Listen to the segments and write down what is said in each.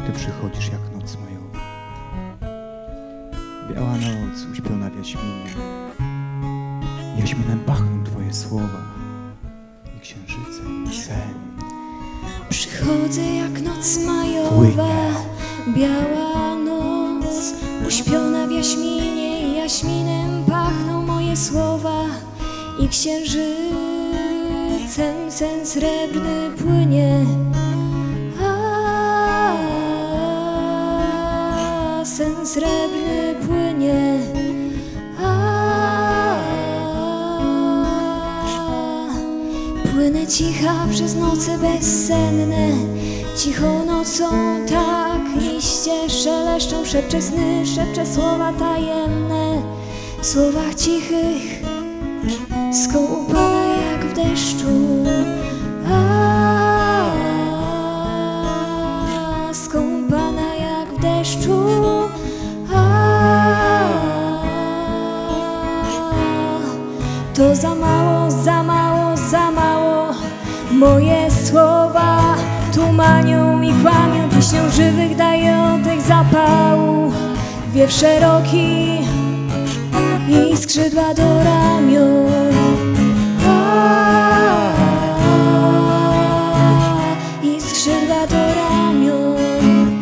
Ty przychodzisz jak noc majowa. Biała noc uśpiona w jaśminie. Jaśminem pachną Twoje słowa i księżycem sen. Przychodzę jak noc majowa, Płynie. biała noc uśpiona w jaśminie. Jaśminem pachną moje słowa i księżycem sen srebrny płynie. Sen srebrny płynie. Płynę cicha przez noce bezsenne, cichą nocą tak liście szeleszczą, szepcze sny, szepcze słowa tajemne. W słowach cichych skąpana jak w deszczu, skąpana jak w deszczu. To za mało, za mało, za mało. Moje słowa tumanią i kłamią, pieśnią żywych daję oddech zapału. Wiew szeroki i skrzydła do ramion, i skrzydła do ramion.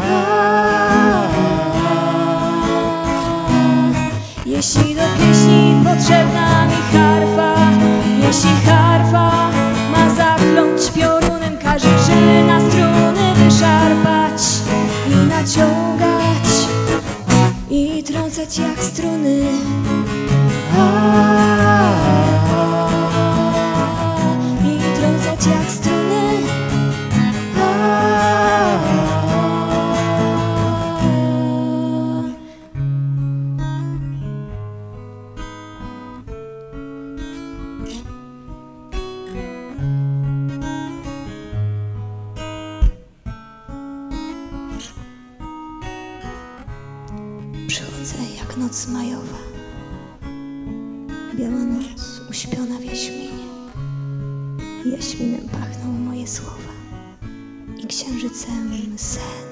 Jeśli do pieśni potrzebna mi harfa, jeśli harfa ma zakląć piorunem, każe żyły na struny wyszarpać i naciągać i trącać jak struny. I trącać jak struny. Przychodzę jak noc majowa, biała noc uśpiona w jaśminie. Jaśminem pachną moje słowa i księżycem sen.